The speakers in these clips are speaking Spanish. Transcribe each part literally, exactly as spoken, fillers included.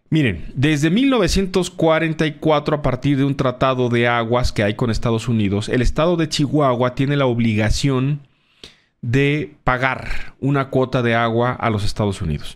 Miren, desde mil novecientos cuarenta y cuatro, a partir de un tratado de aguas que hay con Estados Unidos, el estado de Chihuahua tiene la obligación de pagar una cuota de agua a los Estados Unidos.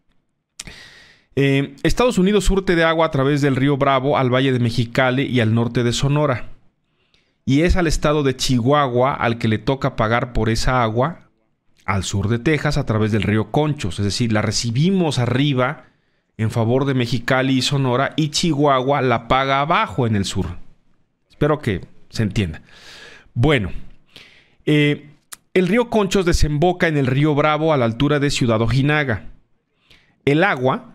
Eh, Estados Unidos surte de agua a través del río Bravo al Valle de Mexicali y al norte de Sonora. Y es al estado de Chihuahua al que le toca pagar por esa agua al sur de Texas a través del río Conchos. Es decir, la recibimos arriba en favor de Mexicali y Sonora, y Chihuahua la paga abajo en el sur. Espero que se entienda. Bueno, eh, el río Conchos desemboca en el río Bravo a la altura de Ciudad Ojinaga. El agua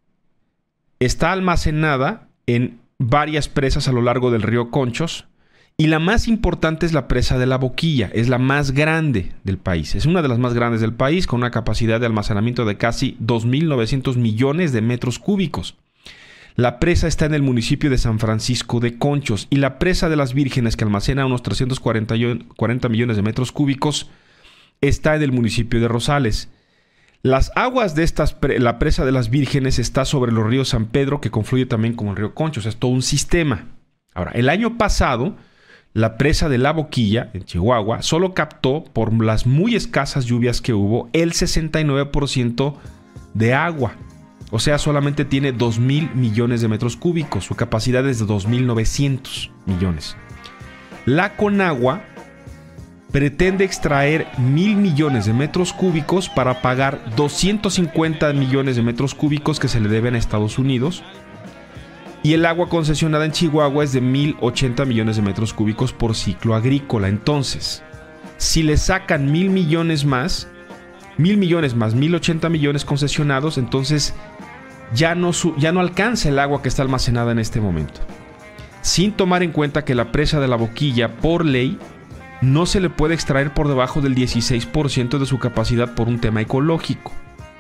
está almacenada en varias presas a lo largo del río Conchos, y la más importante es la presa de La Boquilla. Es la más grande del país. Es una de las más grandes del país, con una capacidad de almacenamiento de casi dos mil novecientos millones de metros cúbicos. La presa está en el municipio de San Francisco de Conchos, y la presa de las Vírgenes, que almacena unos trescientos cuarenta millones de metros cúbicos, está en el municipio de Rosales. Las aguas de estas pre la presa de las Vírgenes está sobre los ríos San Pedro, que confluye también con el río Conchos. Es todo un sistema. Ahora, el año pasado, la presa de La Boquilla, en Chihuahua, solo captó, por las muy escasas lluvias que hubo, el sesenta y nueve por ciento de agua. O sea, solamente tiene dos mil millones de metros cúbicos. Su capacidad es de dos mil novecientos millones. La Conagua pretende extraer mil millones de metros cúbicos para pagar doscientos cincuenta millones de metros cúbicos que se le deben a Estados Unidos. Y el agua concesionada en Chihuahua es de mil ochenta millones de metros cúbicos por ciclo agrícola. Entonces, si le sacan mil millones más, mil millones más mil ochenta millones concesionados, entonces ya no, ya no alcanza el agua que está almacenada en este momento. Sin tomar en cuenta que la presa de La Boquilla, por ley, no se le puede extraer por debajo del dieciséis por ciento de su capacidad por un tema ecológico.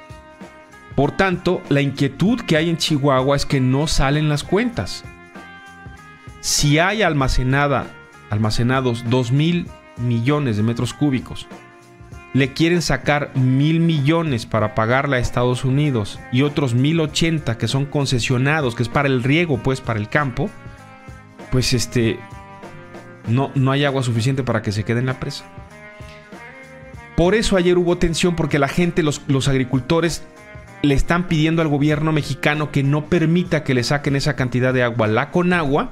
Por tanto, la inquietud que hay en Chihuahua es que no salen las cuentas. Si hay almacenada, almacenados dos mil millones de metros cúbicos, le quieren sacar mil millones para pagarle a Estados Unidos y otros mil ochenta que son concesionados, que es para el riego, pues para el campo, pues este, no, no hay agua suficiente para que se quede en la presa. Por eso ayer hubo tensión, porque la gente, los, los agricultores, le están pidiendo al gobierno mexicano que no permita que le saquen esa cantidad de agua a la Conagua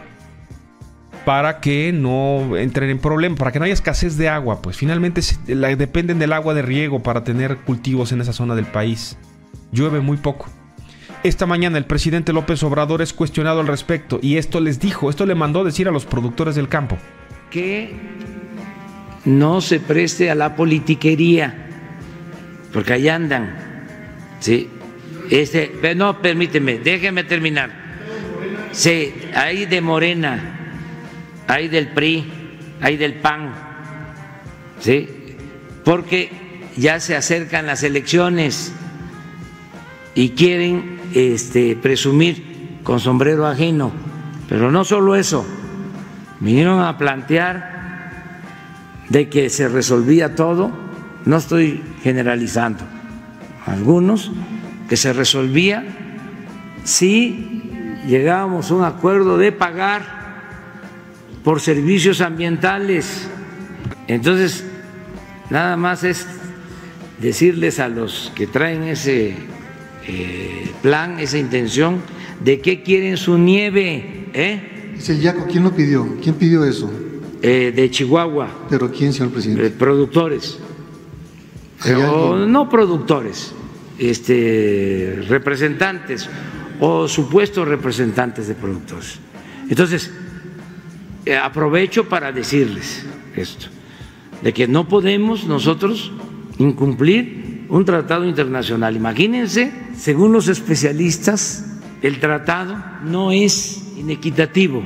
para que no entren en problemas, para que no haya escasez de agua. Pues finalmente la, dependen del agua de riego para tener cultivos en esa zona del país. Llueve muy poco. Esta mañana el presidente López Obrador es cuestionado al respecto, y esto les dijo, esto le mandó decir a los productores del campo. Que no se preste a la politiquería, porque ahí andan. Sí, este, no, permíteme, déjeme terminar. Sí, hay de Morena, hay del P R I, hay del P A N, sí, porque ya se acercan las elecciones y quieren este, presumir con sombrero ajeno. Pero no solo eso, vinieron a plantear de que se resolvía todo. No estoy generalizando. Algunos, que se resolvía si llegábamos a un acuerdo de pagar por servicios ambientales. Entonces, nada más es decirles a los que traen ese eh, plan, esa intención, de qué quieren su nieve. ¿eh? Dice Yaco, ¿quién lo pidió? ¿Quién pidió eso? Eh, de Chihuahua. ¿Pero quién, señor presidente? Eh, productores. O no productores, este, representantes o supuestos representantes de productores. Entonces, eh, aprovecho para decirles esto, de que no podemos nosotros incumplir un tratado internacional. Imagínense, según los especialistas, el tratado no es inequitativo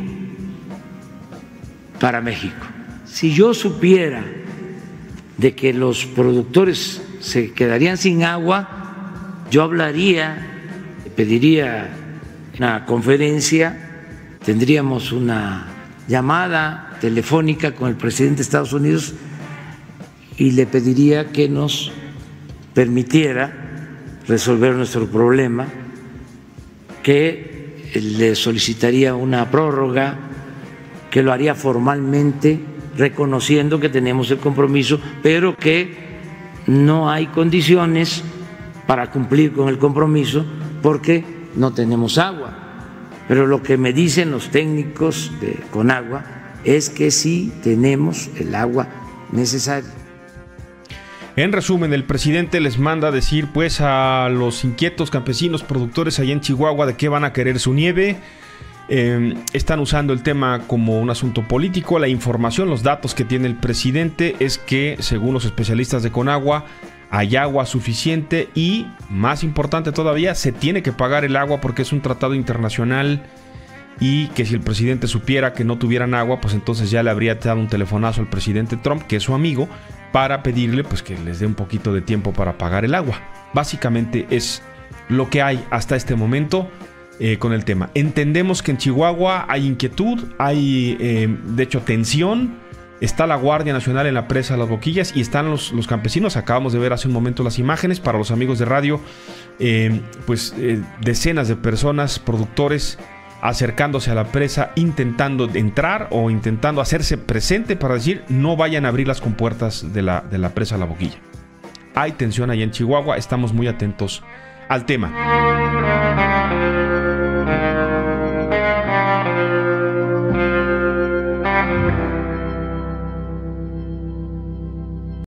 para México. Si yo supiera de que los productores se quedarían sin agua, yo hablaría, pediría una conferencia, tendríamos una llamada telefónica con el presidente de Estados Unidos y le pediría que nos permitiera resolver nuestro problema que le solicitaría una prórroga, que lo haría formalmente, reconociendo que tenemos el compromiso, pero que no hay condiciones para cumplir con el compromiso porque no tenemos agua. Pero lo que me dicen los técnicos de Conagua es que sí tenemos el agua necesaria. En resumen, el presidente les manda a decir pues a los inquietos campesinos productores allá en Chihuahua de qué van a querer su nieve. Eh, están usando el tema como un asunto político. La información, los datos que tiene el presidente es que, según los especialistas de Conagua, hay agua suficiente y, más importante todavía, se tiene que pagar el agua porque es un tratado internacional y que si el presidente supiera que no tuvieran agua, pues entonces ya le habría dado un telefonazo al presidente Trump, que es su amigo, para pedirle pues que les dé un poquito de tiempo para pagar el agua. Básicamente es lo que hay hasta este momento eh, con el tema. Entendemos que en Chihuahua hay inquietud, hay eh, de hecho tensión. Está la Guardia Nacional en la presa de Las Boquillas y están los, los campesinos. Acabamos de ver hace un momento las imágenes para los amigos de radio. Eh, pues eh, decenas de personas, productores, acercándose a la presa, intentando entrar o intentando hacerse presente para decir no vayan a abrir las compuertas de la, de la presa La Boquilla. Hay tensión allá en Chihuahua, estamos muy atentos al tema.